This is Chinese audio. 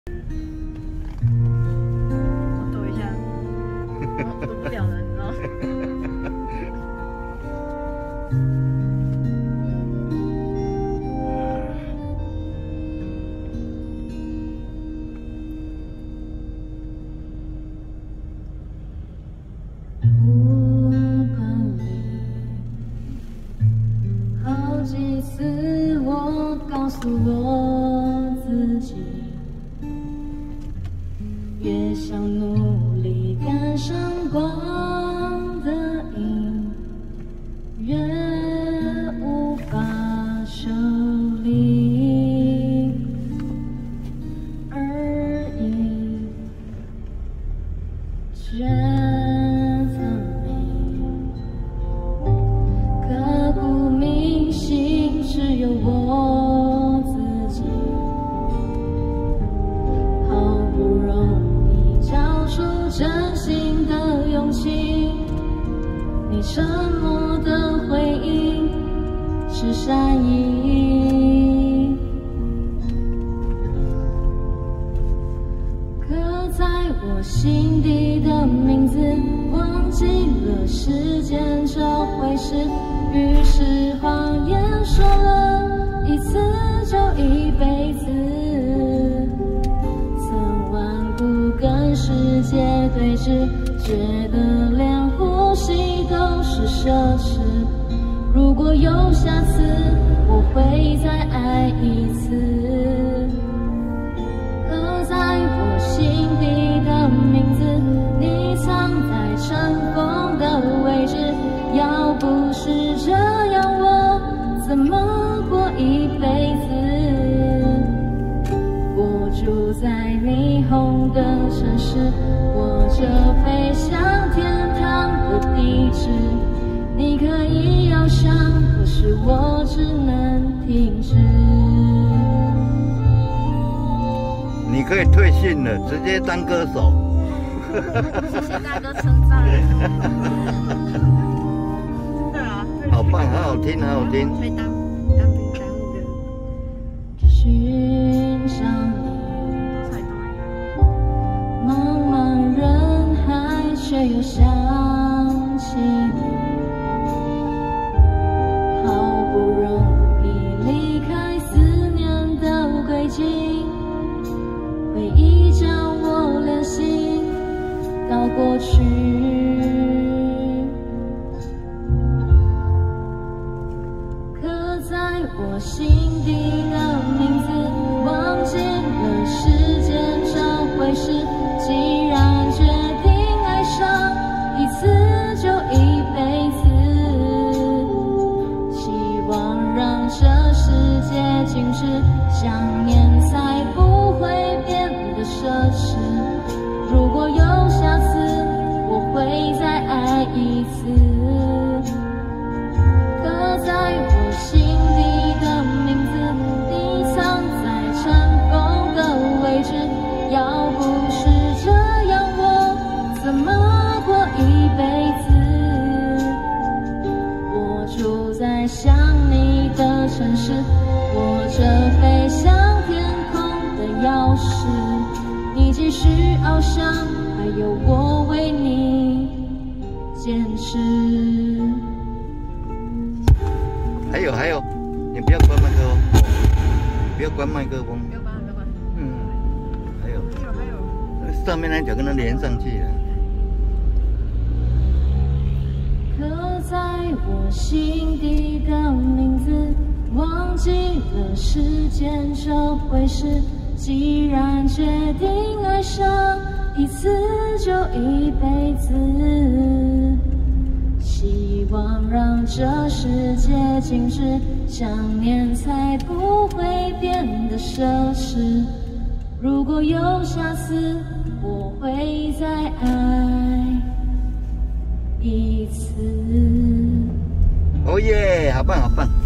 我抖一下，抖不了了，你知道吗？ 好几次我告诉我自己，越想努力赶上光的影，越无法抽离而已，觉得美，刻骨铭心，只有我自己。好不容易交出真心的勇气，你沉默的回应是善意。刻在我心底的名字，忘记了时间这回事，于是谎言说了一次就一辈子。曾顽固跟世界对峙，觉得连呼吸都是奢侈。如果有下次，我会再爱一次。刻在我心底的名字，你藏在尘封的位置。要不是这样，我怎么过一辈子？我住在霓虹的城市，握着飞向天堂的地址。你可以翱翔，可是我只能停止。 你可以退训了，直接当歌手。 谢谢大哥称赞。对啊， 好棒，好好听，好好听。 会当兵当的。 寻找你，茫茫人海，却又想起你。好不容易离开思念的轨迹，回忆将我联系到过去。刻在我心底的名字，忘记了时间这回事。既然决定爱上一次就一辈子，希望让这世界静止，想念才不会变得奢侈。如果有下次，我会再爱一次。刻在我心底的名字，你藏在尘封的位置。要不是这样，我怎么过一辈子？我住在想你的城市，握着飞向天空的钥匙。你继续翱翔，还有我为你坚持。 还有，你不要关麦克风，不要关麦克风。 没有关，没有关。 还有， 还有。 上面那脚跟它连上去了。 刻在我心底的名字，忘记了时间这回事。既然决定爱上一次就一辈子，希望让这世界静止，想念才不会变得奢侈。如果有下次，我会再爱一次。 哦耶，好棒好棒！